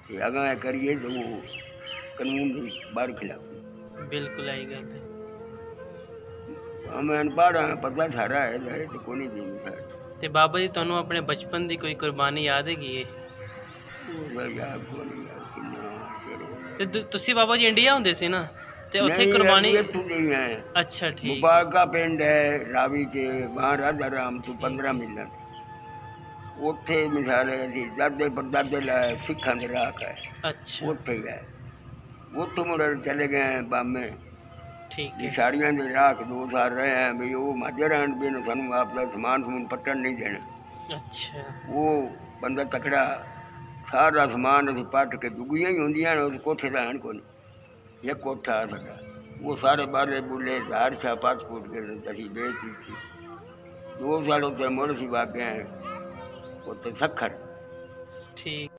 कि अगर करिए तो वो कानून की बाहर खिलाफ। बिल्कुल आई गल है। हम अनपढ़ हैं, पता थारा है जाए तो कोई नहीं देनी। ते बाबा जी तुहानू अपने बचपन की कोई कुर्बानी याद हैगी है? याद को नहीं यार कितना चेर हो ते गया। तुसी बाबा जी इंडिया होंदे सी ना ते उत्थे नहीं कुर्बानी। अभी तू नहीं है। अच्छा ठीक। मुबारका पिंड है रावी के, वहाँ राधा राम तो 15 ठीक मिलन उत्थे मिसाल है जी दादे परदादे लाए सिखा के राख है। अच्छा उत्थे ही है। उत्थों मुड़े चले गए हैं बामे ठीक है। निशारियां के राख 2 साल रहे हैं भाई वो माजर आन भी सानू आपका समान समून पट्टन नहीं देना। अच्छा वो बंदा तकड़ा सारा समान अस पट के दुगियां ही होंदियां ने उस कोठे का है कोई एक कोठा साडा वो सारे बाले बुले झाड़ छा पास फूट के असी बेचती थी। 2 साल उत्ते मुड़ सी वागे हैं उत्ते सखर ठीक।